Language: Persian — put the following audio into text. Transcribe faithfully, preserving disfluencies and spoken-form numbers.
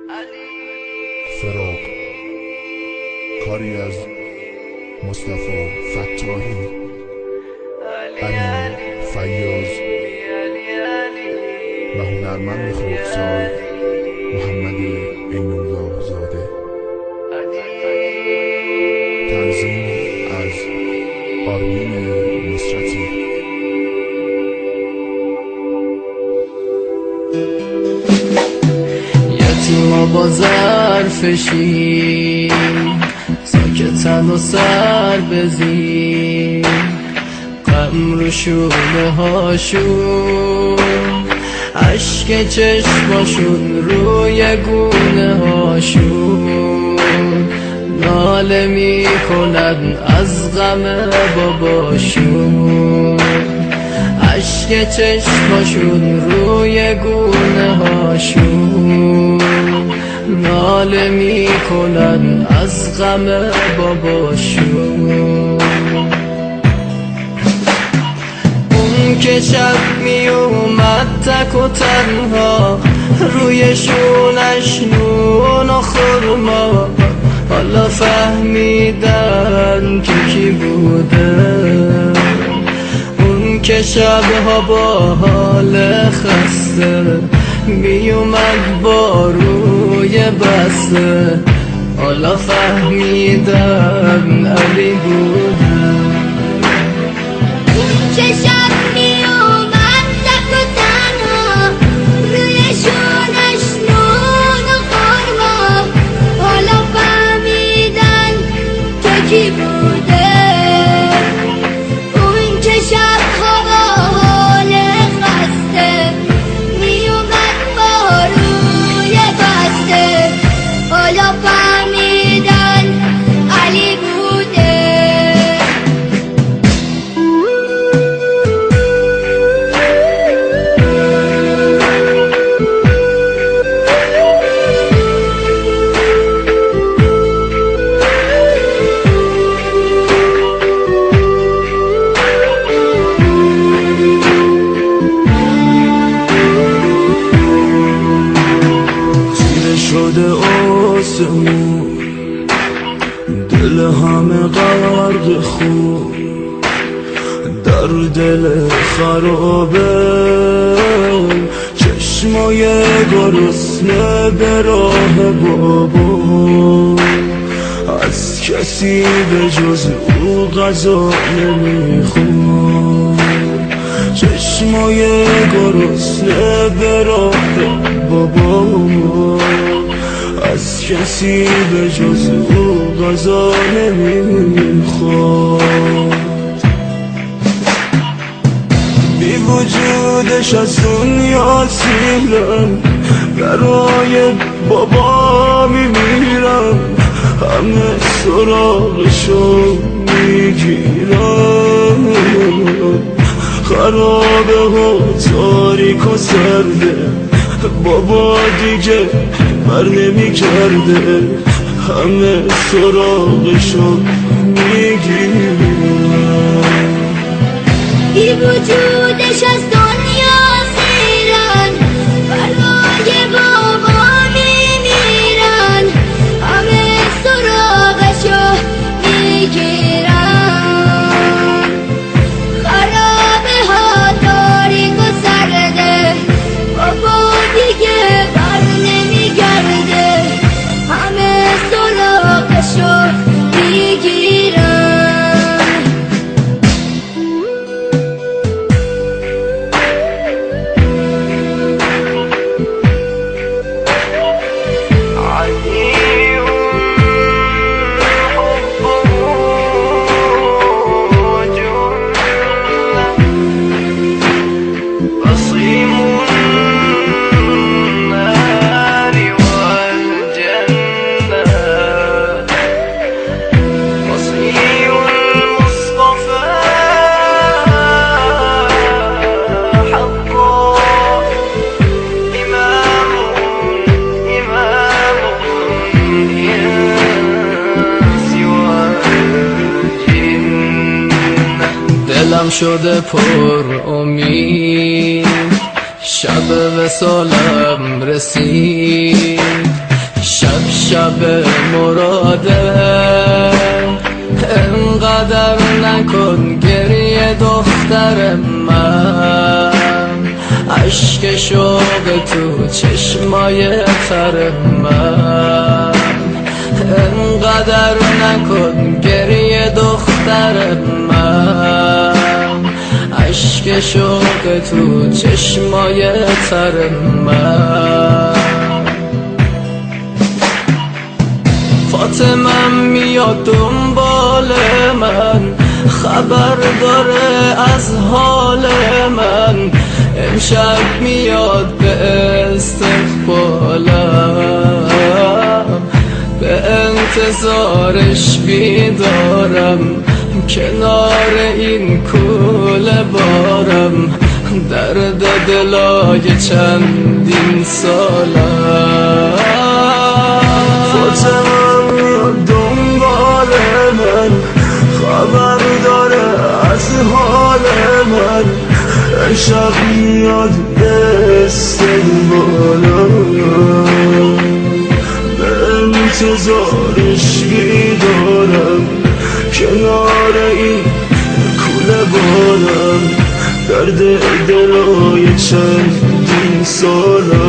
فراق کاری از مصطفی فتاحی، علی فیاض و هنرمند خردسال محمد عین‌الله زاده. تنظیم از آرمین نصرتی. یتیما با ظرف شیر ساکتن و سر بزیر، غم رو شونه هاشون، عشق چشماشون روی گونه هاشون، ناله میکنن از غم باباشون، عشق چشماشون روی گونه هاشون، ناله میکنن از غم باباشون. اون که شب می اومد تک و تنها، روی شونش نون و خرما، حالا فهمیدن که کی بوده. اون که شبها با حال خسته می اومد با روی بسته، حالا فهمیدن علی بوده. اون که شب می اومد تک و تنها، روی شونش نون و خرما، حالا فهمیدن که کی بوده. اون که شبها با حال خسته می اومد با روی بسته، حالا فهمیدن علی بوده. شده آسمون، دل همه غرق خون، در دل خرابه چشمای گرسنه به راه بابا، از کسی به جز او غذا نمیخوام. چشمای گرسنه به راه بابا، از کسی به جز او غذا نمیخواد. بی وجودش از دنیا سیرم، برای بابا میمیرم، همه سراغشو میگیرم. خرابه و تاریک و سرده، بابا دیگه بر نمی کرده، همه سراغشو میگیرن. بی وجودش از دنیا سیرن، برای بابا میمیرن، همه سراغشو میگیرن. خرابه ها تاریک و سرده، بابا دیگه بر نمیگرده، همه سراغشو میگیرن. دلم شده پر امید، شب وصالم رسید، شب مراده انقدر نکن گریه دختر من عشق شوق تو چشمای تر من انقدر نکن گریه دختر من عشق شوق تو چشمای تر من فاطمه میاد دنبال من خبر داره از حال من امشب میاد به استقبالم به انتظارش بیدارم کنار این کوله بارم درد دلای چندین سالم فاطمه میاد دنبال من خبر داره از حال من امشب میاد به استقبالم به انتظارش بیدارم کنار این کوله بارم درد دلای چندین سالم